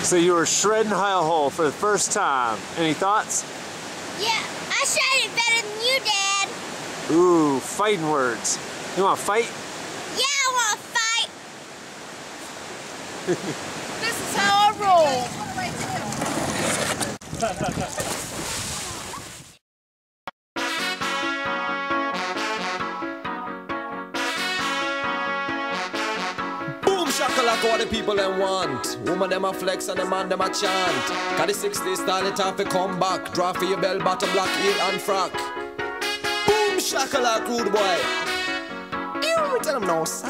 So you were shredding hole for the first time. Any thoughts? Yeah, I shred it better than you, Dad. Ooh, fighting words. You want to fight? Yeah, I want to fight. This is how I roll. Shakalaka what the people them want. Woman them a flex and the man them a chant. Got the 60s style it off to come back. Draw for your bell bottom black heel and frock. Boom shakalaka rude boy. Ew, tell them no sir.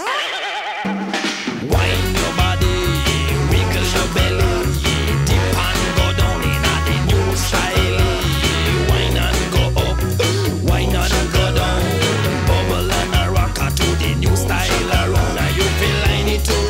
Wine your body, wiggle your belly, dip and go down in the new style. Wine and go up, wine and go down. Bubble and a rocker to the new style around. Are you feeling it too?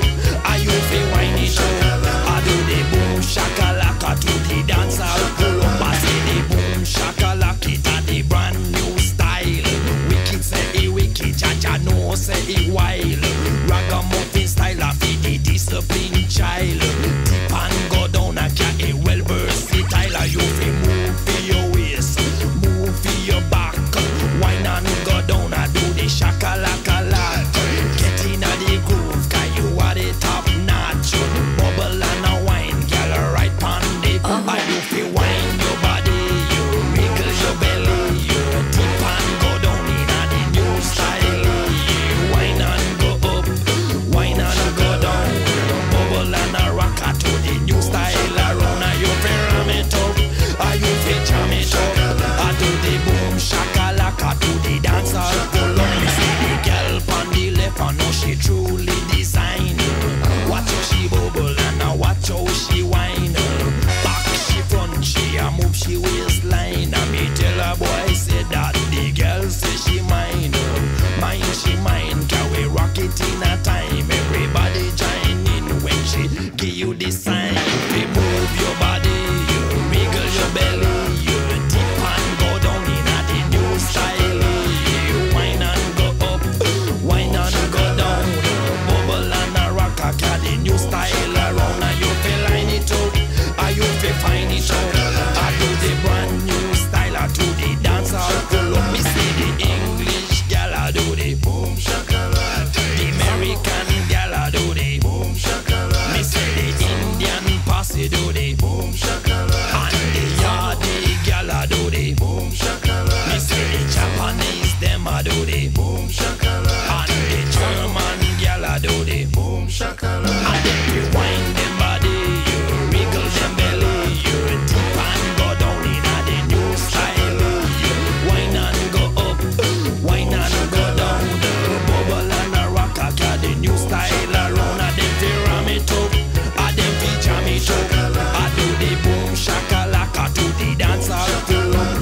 I do the boom shakalaka to the dance I'll pull up. I say the boom shakalaka it a the brand new style. Wicked say it wicked, Jaja no say it wild. Ragamuffin style I feed the disciplined child. Dip and go down a cat it well versatile. You feel move for your waist, move for your back. Wine and go down I do the shakalaka lot. Get in a the groove cause you are the top notch. Bubble and a wine, girl, right pon it. I you feel wine your body, you wiggle your belly, you dip and go down in a the new style. You wine and go up, wine and go down. Bubble and a rocker to the new style around. I you feel ram it up, I you feel jam it up. I do the boom shakalaka to the dancer. Pull up, me see the girl pon the left, I know she truly designed. Watch how she bubble and I watch how she whine. Back she front, she a move she waistline. And me tell her boy say that the girl say she mine. Mine she mine, can we rock it in a time? Everybody join in when she give you the sign. You move your body, you wiggle your belly, you dip and go down in a the new style. You whine and go up, whine and go down. Bubble and a rock a the new style around. Are you feel line it up? Are you feel find it up? I do the brand new style. I do the dance I'll pull up. Me see the English gal I do the boom shakalaka. The American gal I do the boom shakalaka. Me see the Indian posse do the boom shakalaka. And the Yardi gal I do the boom shakalaka. Me see the Japanese them I do the boom shakalaka. And the German gal I do the boom shakalaka. And then you wind them body, you wiggle them belly, you dip and go down in a the new style. You wine and go up, wine and go down. Bubble and a rock a the new style around. And then fi ram it up, and then fi jam it up. I do the boom shakalaka to the dance I'll pull up.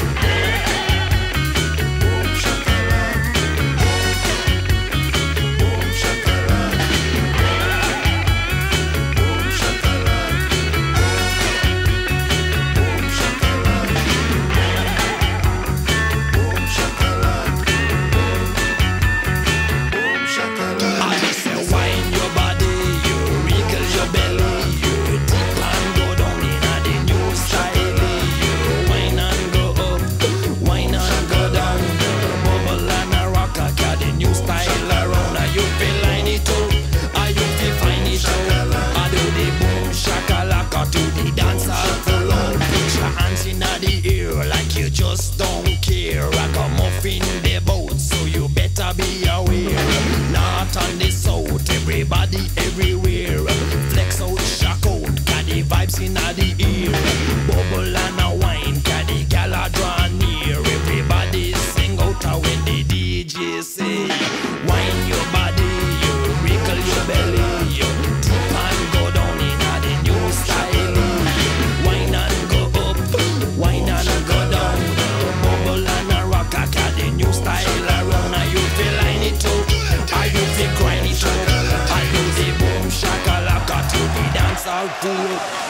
Just don't care. Ragamuffin the boat, so you better be aware. Not on the south, everybody everywhere. Flex out, shock out, got the vibes in the ear. Bubble and a wine, got the gala draw near. Everybody sing out when the DJ say, wine your body, you wiggle your belly, you dip and go down in the new style. Wine and go up, wine and go down. Bubble and a rock a the new style around. Are you feel line it up? Are you feel grind it up? Are you the boom shakalaka to the dance I'll pull up?